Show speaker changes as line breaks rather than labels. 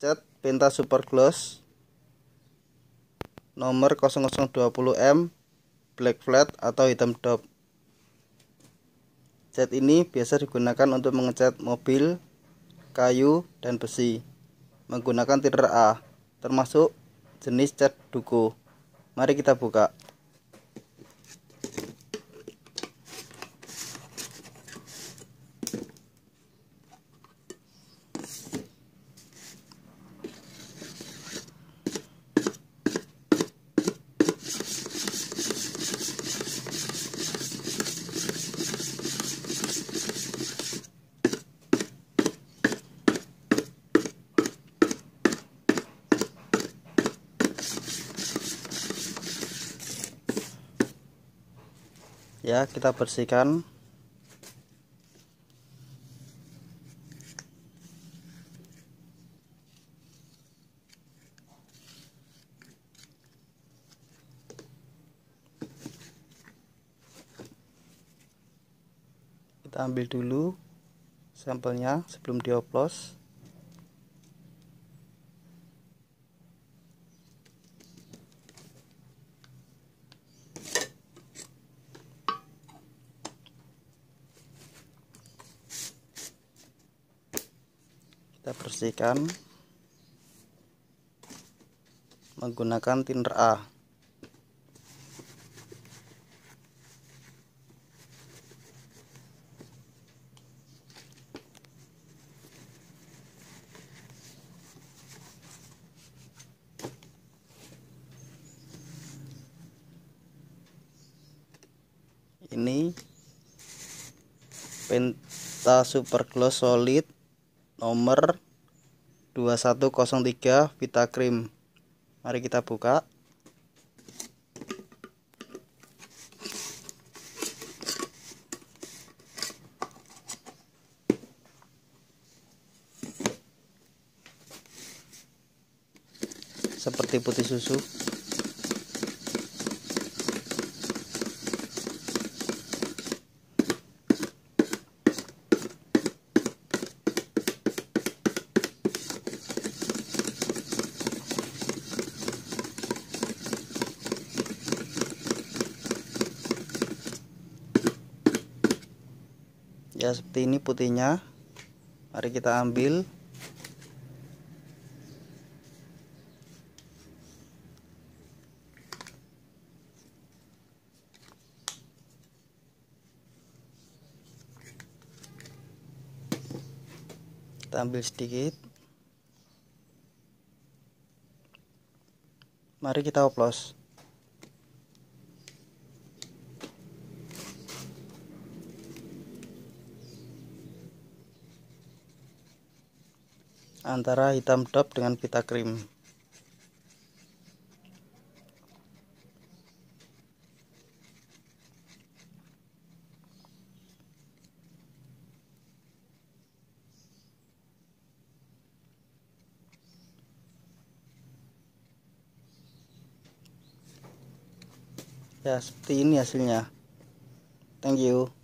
cat Penta Super Gloss nomor 0020M black flat atau hitam dop. Cat ini biasa digunakan untuk mengecat mobil, kayu, dan besi menggunakan thinner A, termasuk jenis cat duku. Mari kita buka. Ya, kita bersihkan. Kita ambil dulu sampelnya sebelum dioplos. Kita bersihkan menggunakan thinner A. Ini Penta Super Gloss Solid nomor 2103 Vita Cream. Mari kita buka. Seperti putih susu. Ya, seperti ini putihnya. Mari kita ambil. Kita ambil sedikit. Mari kita oplos. Antara hitam dop dengan Vita Cream. Ya, seperti ini hasilnya. Thank you.